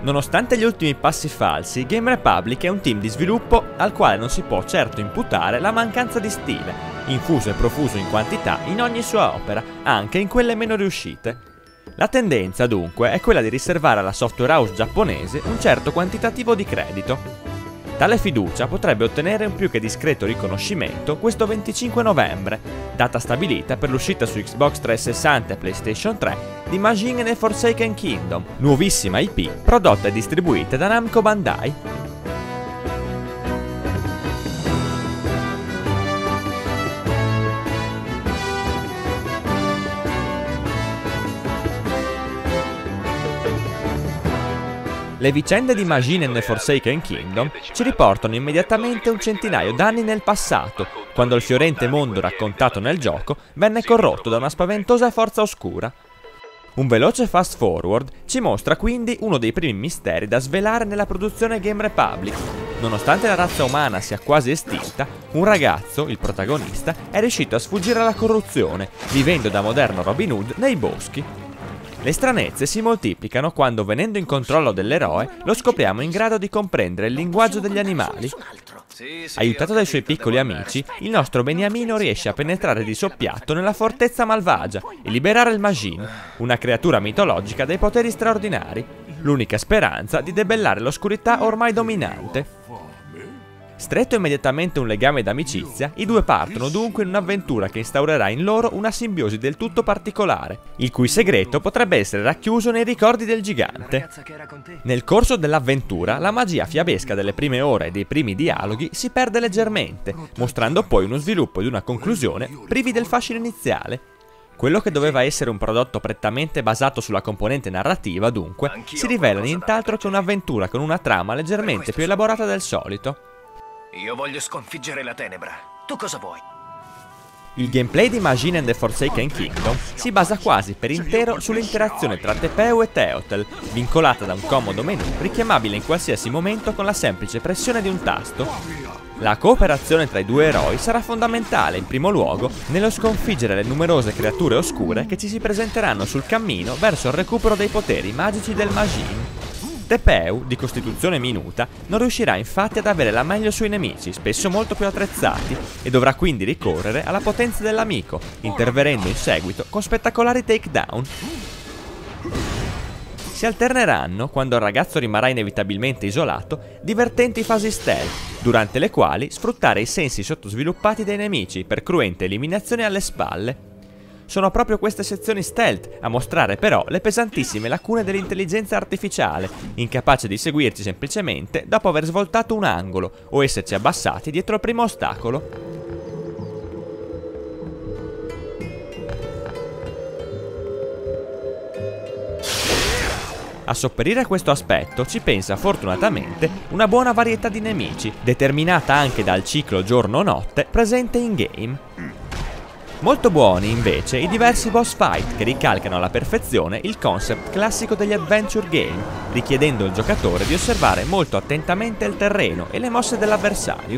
Nonostante gli ultimi passi falsi, Game Republic è un team di sviluppo al quale non si può certo imputare la mancanza di stile, infuso e profuso in quantità in ogni sua opera, anche in quelle meno riuscite. La tendenza, dunque, è quella di riservare alla software house giapponese un certo quantitativo di credito. Tale fiducia potrebbe ottenere un più che discreto riconoscimento questo 25 novembre, data stabilita per l'uscita su Xbox 360 e PlayStation 3 di Majin and the Forsaken Kingdom, nuovissima IP prodotta e distribuita da Namco Bandai. Le vicende di Majin and the Forsaken Kingdom ci riportano immediatamente un centinaio d'anni nel passato, quando il fiorente mondo raccontato nel gioco venne corrotto da una spaventosa forza oscura. Un veloce fast forward ci mostra quindi uno dei primi misteri da svelare nella produzione Game Republic. Nonostante la razza umana sia quasi estinta, un ragazzo, il protagonista, è riuscito a sfuggire alla corruzione, vivendo da moderno Robin Hood nei boschi. Le stranezze si moltiplicano quando, venendo in controllo dell'eroe, lo scopriamo in grado di comprendere il linguaggio degli animali. Aiutato dai suoi piccoli amici, il nostro beniamino riesce a penetrare di soppiatto nella fortezza malvagia e liberare il Majin, una creatura mitologica dai poteri straordinari, l'unica speranza di debellare l'oscurità ormai dominante. Stretto immediatamente un legame d'amicizia, i due partono dunque in un'avventura che instaurerà in loro una simbiosi del tutto particolare, il cui segreto potrebbe essere racchiuso nei ricordi del gigante. Nel corso dell'avventura, la magia fiabesca delle prime ore e dei primi dialoghi si perde leggermente, mostrando poi uno sviluppo ed una conclusione privi del fascino iniziale. Quello che doveva essere un prodotto prettamente basato sulla componente narrativa, dunque, si rivela nient'altro che un'avventura con una trama leggermente più elaborata del solito. Io voglio sconfiggere la tenebra. Tu cosa vuoi? Il gameplay di Majin and the Forsaken Kingdom si basa quasi per intero sull'interazione tra Tepeu e Teotel, vincolata da un comodo menu richiamabile in qualsiasi momento con la semplice pressione di un tasto. La cooperazione tra i due eroi sarà fondamentale, in primo luogo, nello sconfiggere le numerose creature oscure che ci si presenteranno sul cammino verso il recupero dei poteri magici del Majin. Tepeu, di costituzione minuta, non riuscirà infatti ad avere la meglio sui nemici, spesso molto più attrezzati, e dovrà quindi ricorrere alla potenza dell'amico, intervenendo in seguito con spettacolari takedown. Si alterneranno, quando il ragazzo rimarrà inevitabilmente isolato, divertenti fasi stealth, durante le quali sfruttare i sensi sottosviluppati dei nemici per cruente eliminazioni alle spalle. Sono proprio queste sezioni stealth a mostrare però le pesantissime lacune dell'intelligenza artificiale, incapace di seguirci semplicemente dopo aver svoltato un angolo o esserci abbassati dietro il primo ostacolo. A sopperire a questo aspetto ci pensa fortunatamente una buona varietà di nemici, determinata anche dal ciclo giorno-notte presente in game. Molto buoni invece i diversi boss fight che ricalcano alla perfezione il concept classico degli adventure game, richiedendo al giocatore di osservare molto attentamente il terreno e le mosse dell'avversario.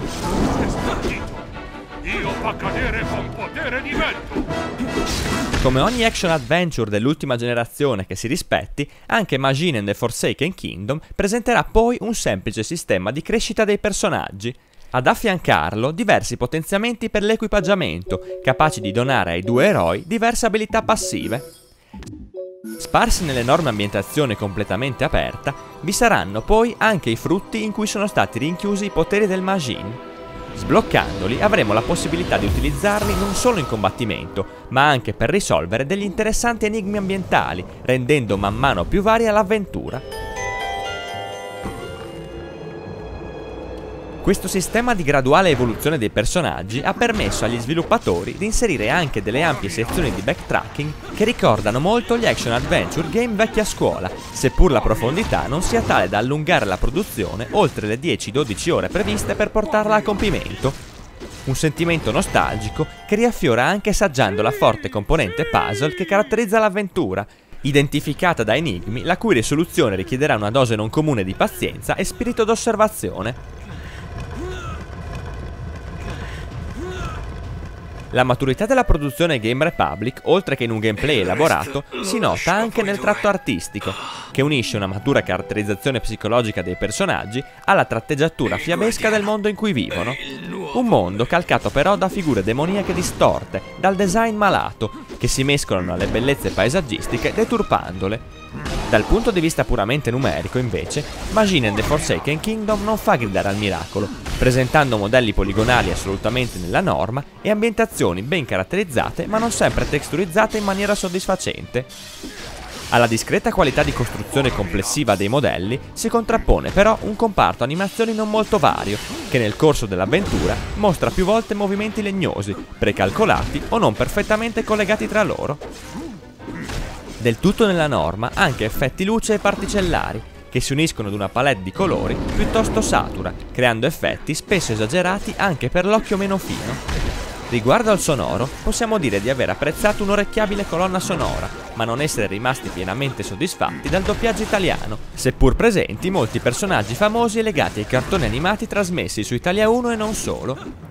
Io fa cadere con potere di vento! Come ogni action adventure dell'ultima generazione che si rispetti, anche Majin and the Forsaken Kingdom presenterà poi un semplice sistema di crescita dei personaggi. Ad affiancarlo diversi potenziamenti per l'equipaggiamento, capaci di donare ai due eroi diverse abilità passive. Sparsi nell'enorme ambientazione completamente aperta, vi saranno poi anche i frutti in cui sono stati rinchiusi i poteri del Majin. Sbloccandoli avremo la possibilità di utilizzarli non solo in combattimento, ma anche per risolvere degli interessanti enigmi ambientali, rendendo man mano più varia l'avventura. Questo sistema di graduale evoluzione dei personaggi ha permesso agli sviluppatori di inserire anche delle ampie sezioni di backtracking che ricordano molto gli action adventure game vecchia scuola, seppur la profondità non sia tale da allungare la produzione oltre le 10-12 ore previste per portarla a compimento. Un sentimento nostalgico che riaffiora anche assaggiando la forte componente puzzle che caratterizza l'avventura, identificata da enigmi la cui risoluzione richiederà una dose non comune di pazienza e spirito d'osservazione. La maturità della produzione Game Republic, oltre che in un gameplay elaborato, si nota anche nel tratto artistico, che unisce una matura caratterizzazione psicologica dei personaggi alla tratteggiatura fiabesca del mondo in cui vivono. Un mondo calcato però da figure demoniache distorte, dal design malato, che si mescolano alle bellezze paesaggistiche deturpandole. Dal punto di vista puramente numerico, invece, Machine and the Forsaken Kingdom non fa gridare al miracolo, presentando modelli poligonali assolutamente nella norma e ambientazioni ben caratterizzate ma non sempre texturizzate in maniera soddisfacente. Alla discreta qualità di costruzione complessiva dei modelli si contrappone però un comparto animazioni non molto vario, che nel corso dell'avventura mostra più volte movimenti legnosi, precalcolati o non perfettamente collegati tra loro. Del tutto nella norma anche effetti luce e particellari, che si uniscono ad una palette di colori piuttosto satura, creando effetti spesso esagerati anche per l'occhio meno fino. Riguardo al sonoro, possiamo dire di aver apprezzato un'orecchiabile colonna sonora, ma non essere rimasti pienamente soddisfatti dal doppiaggio italiano, seppur presenti molti personaggi famosi e legati ai cartoni animati trasmessi su Italia 1 e non solo.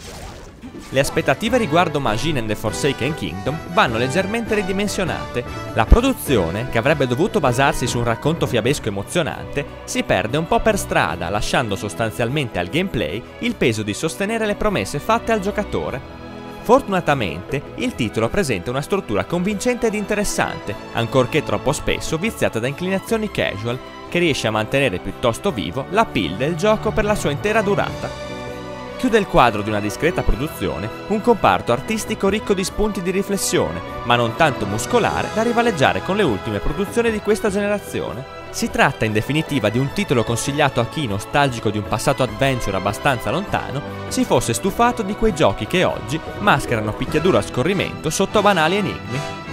Le aspettative riguardo Machine and the Forsaken Kingdom vanno leggermente ridimensionate. La produzione, che avrebbe dovuto basarsi su un racconto fiabesco emozionante, si perde un po' per strada, lasciando sostanzialmente al gameplay il peso di sostenere le promesse fatte al giocatore. Fortunatamente, il titolo presenta una struttura convincente ed interessante, ancorché troppo spesso viziata da inclinazioni casual, che riesce a mantenere piuttosto vivo l'appeal del gioco per la sua intera durata. Chiude il quadro di una discreta produzione un comparto artistico ricco di spunti di riflessione, ma non tanto muscolare da rivaleggiare con le ultime produzioni di questa generazione. Si tratta in definitiva di un titolo consigliato a chi, nostalgico di un passato adventure abbastanza lontano, si fosse stufato di quei giochi che oggi mascherano picchiaduro a scorrimento sotto banali enigmi.